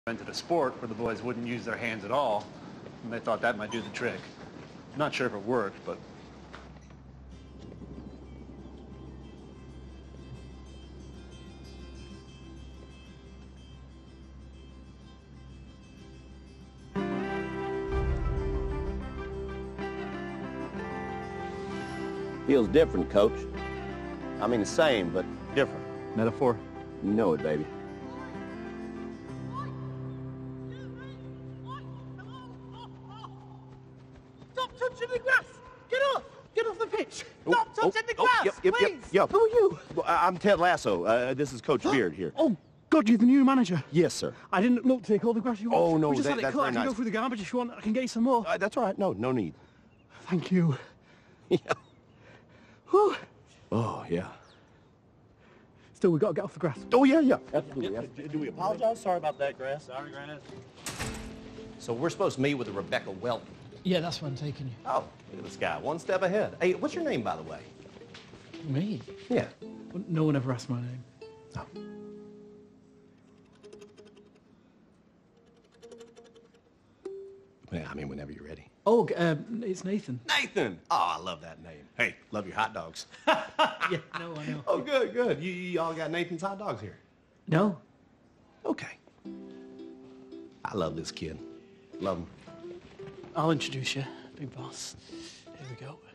invented a sport where the boys wouldn't use their hands at all, and they thought that might do the trick. Not sure if it worked, but... Feels different, Coach. I mean, the same, but different. Metaphor? You know it, baby. Stop touching the grass! Get off! Get off the pitch! Stop touching the grass, please! Yep. Who are you? Well, I'm Ted Lasso. This is Coach Beard here. Oh, God, you're the new manager. Yes, sir. I didn't look to take all the grass you want. Oh, no, we just had it that's cut. I very can nice. go through the garbage if you want. I can get you some more. That's all right. No need. Thank you. Yeah. Whew. Oh, yeah. Still, we've got to get off the grass. Oh, yeah. Absolutely. Do we apologize? Sorry about that, Grass. Sorry, Grass. So we're supposed to meet with Rebecca Welton. Yeah, that's where I'm taking you. Oh, look at this guy. One step ahead. Hey, what's your name, by the way? Me? Yeah. Well, no one ever asked my name. Oh. Yeah, I mean, whenever you're ready. Oh, it's Nathan. Nathan! Oh, I love that name. Hey, love your hot dogs. Yeah, no, I know. Oh, good. You all got Nathan's hot dogs here. No. Okay. I love this kid. Love him. I'll introduce you, big boss. Here we go.